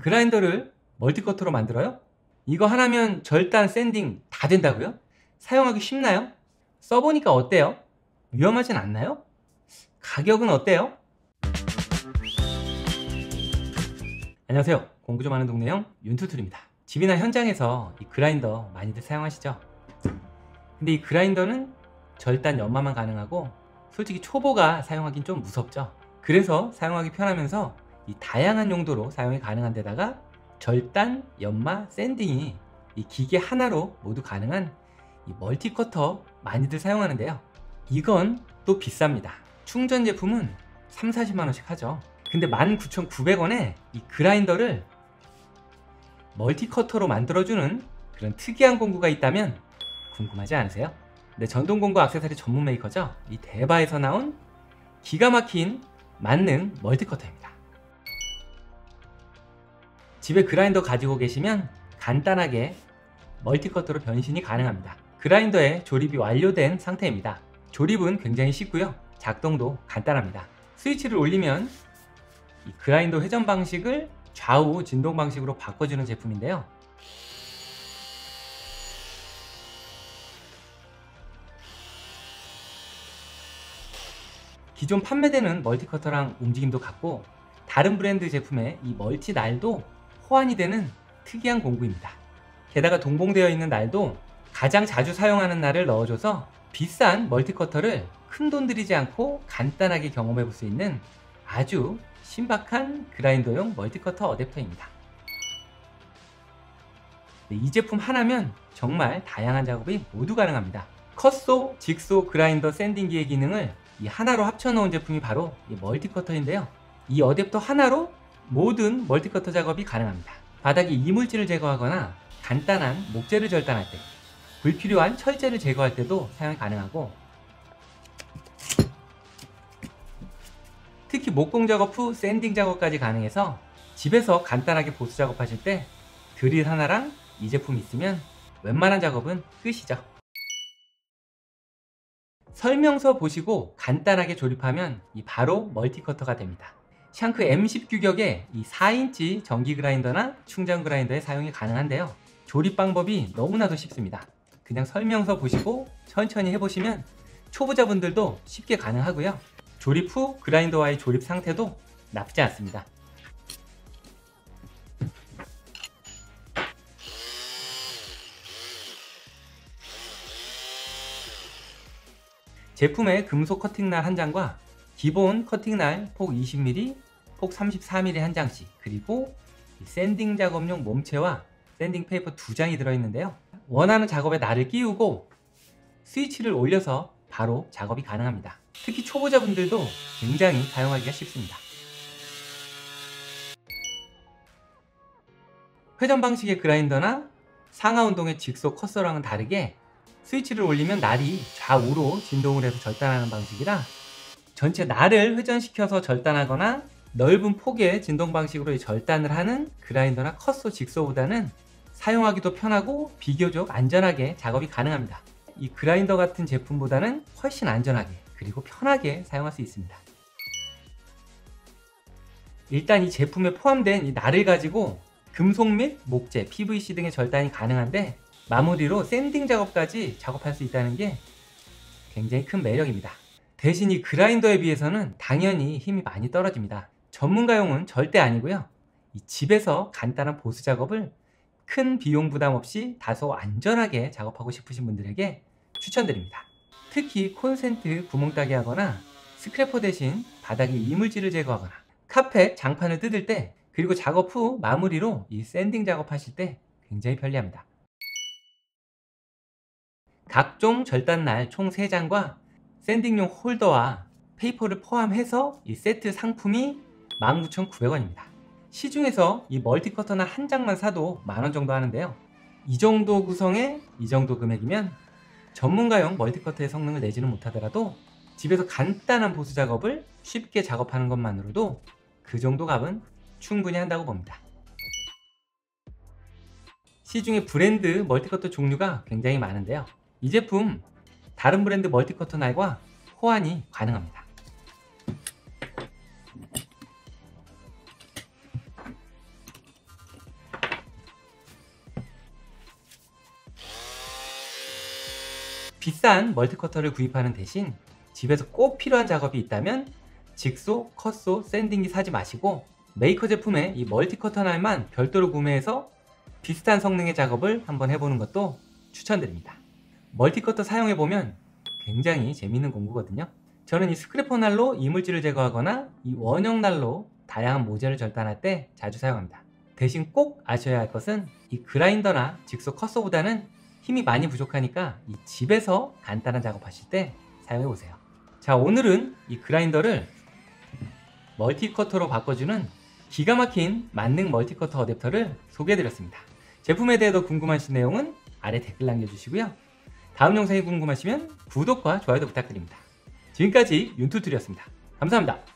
그라인더를 멀티커터로 만들어요? 이거 하나면 절단, 샌딩 다 된다고요? 사용하기 쉽나요? 써보니까 어때요? 위험하진 않나요? 가격은 어때요? 안녕하세요. 공부 좀 하는 동네형 윤투툴입니다. 집이나 현장에서 이 그라인더 많이들 사용하시죠? 근데 이 그라인더는 절단, 연마만 가능하고 솔직히 초보가 사용하긴 좀 무섭죠. 그래서 사용하기 편하면서 이 다양한 용도로 사용이 가능한 데다가 절단, 연마, 샌딩이 이 기계 하나로 모두 가능한 이 멀티커터 많이들 사용하는데요. 이건 또 비쌉니다. 충전 제품은 30~40만원씩 하죠. 근데 19,900원에 이 그라인더를 멀티커터로 만들어주는 그런 특이한 공구가 있다면 궁금하지 않으세요? 네, 전동공구 액세서리 전문 메이커죠. 이 대바에서 나온 기가 막힌 만능 멀티커터입니다. 집에 그라인더 가지고 계시면 간단하게 멀티커터로 변신이 가능합니다. 그라인더의 조립이 완료된 상태입니다. 조립은 굉장히 쉽고요. 작동도 간단합니다. 스위치를 올리면 이 그라인더 회전 방식을 좌우 진동 방식으로 바꿔주는 제품인데요. 기존 판매되는 멀티커터랑 움직임도 같고 다른 브랜드 제품의 이 멀티 날도 호환이 되는 특이한 공구입니다. 게다가 동봉되어 있는 날도 가장 자주 사용하는 날을 넣어줘서 비싼 멀티커터를 큰돈 들이지 않고 간단하게 경험해 볼 수 있는 아주 신박한 그라인더용 멀티커터 어댑터입니다. 네, 이 제품 하나면 정말 다양한 작업이 모두 가능합니다. 컷소, 직소, 그라인더, 샌딩기의 기능을 이 하나로 합쳐놓은 제품이 바로 이 멀티커터인데요. 이 어댑터 하나로 모든 멀티커터 작업이 가능합니다. 바닥에 이물질을 제거하거나 간단한 목재를 절단할 때, 불필요한 철재를 제거할 때도 사용이 가능하고, 특히 목공 작업 후 샌딩 작업까지 가능해서 집에서 간단하게 보수 작업하실 때 드릴 하나랑 이 제품 있으면 웬만한 작업은 끝이죠. 설명서 보시고 간단하게 조립하면 바로 멀티커터가 됩니다. 샹크 M10 규격의 이 4인치 전기 그라인더나 충전 그라인더에 사용이 가능한데요. 조립 방법이 너무나도 쉽습니다. 그냥 설명서 보시고 천천히 해보시면 초보자분들도 쉽게 가능하고요. 조립 후 그라인더와의 조립 상태도 나쁘지 않습니다. 제품의 금속 커팅날 한 장과 기본 커팅날 폭 20mm, 폭 34mm 한 장씩, 그리고 샌딩 작업용 몸체와 샌딩 페이퍼 2장이 들어있는데요. 원하는 작업에 날을 끼우고 스위치를 올려서 바로 작업이 가능합니다. 특히 초보자분들도 굉장히 사용하기가 쉽습니다. 회전 방식의 그라인더나 상하 운동의 직소 컷서랑은 다르게 스위치를 올리면 날이 좌우로 진동을 해서 절단하는 방식이라 전체 날을 회전시켜서 절단하거나 넓은 폭의 진동 방식으로 절단을 하는 그라인더나 컷소, 직소보다는 사용하기도 편하고 비교적 안전하게 작업이 가능합니다. 이 그라인더 같은 제품보다는 훨씬 안전하게 그리고 편하게 사용할 수 있습니다. 일단 이 제품에 포함된 이 날을 가지고 금속 및 목재, PVC 등의 절단이 가능한데 마무리로 샌딩 작업까지 작업할 수 있다는 게 굉장히 큰 매력입니다. 대신 이 그라인더에 비해서는 당연히 힘이 많이 떨어집니다. 전문가용은 절대 아니고요. 이 집에서 간단한 보수 작업을 큰 비용 부담 없이 다소 안전하게 작업하고 싶으신 분들에게 추천드립니다. 특히 콘센트 구멍 따기 하거나 스크래퍼 대신 바닥에 이물질을 제거하거나 카펫, 장판을 뜯을 때, 그리고 작업 후 마무리로 이 샌딩 작업하실 때 굉장히 편리합니다. 각종 절단날 총 3장과 샌딩용 홀더와 페이퍼를 포함해서 이 세트 상품이 19,900원입니다. 시중에서 이 멀티커터나 한 장만 사도 만원 정도 하는데요. 이 정도 구성에 이 정도 금액이면 전문가용 멀티커터의 성능을 내지는 못하더라도 집에서 간단한 보수 작업을 쉽게 작업하는 것만으로도 그 정도 값은 충분히 한다고 봅니다. 시중에 브랜드 멀티커터 종류가 굉장히 많은데요. 이 제품 다른 브랜드 멀티커터 날과 호환이 가능합니다. 비싼 멀티커터를 구입하는 대신 집에서 꼭 필요한 작업이 있다면 직소, 컷소, 샌딩기 사지 마시고 메이커 제품의 이 멀티커터 날만 별도로 구매해서 비슷한 성능의 작업을 한번 해보는 것도 추천드립니다. 멀티커터 사용해보면 굉장히 재밌는 공구거든요. 저는 이 스크래퍼 날로 이물질을 제거하거나 이 원형 날로 다양한 모재를 절단할 때 자주 사용합니다. 대신 꼭 아셔야 할 것은 이 그라인더나 직소 컷소보다는 힘이 많이 부족하니까 이 집에서 간단한 작업하실 때 사용해보세요. 자, 오늘은 이 그라인더를 멀티커터로 바꿔주는 기가 막힌 만능 멀티커터 어댑터를 소개해드렸습니다. 제품에 대해 더 궁금하신 내용은 아래 댓글 남겨주시고요. 다음 영상이 궁금하시면 구독과 좋아요도 부탁드립니다. 지금까지 윤투툴이었습니다. 감사합니다.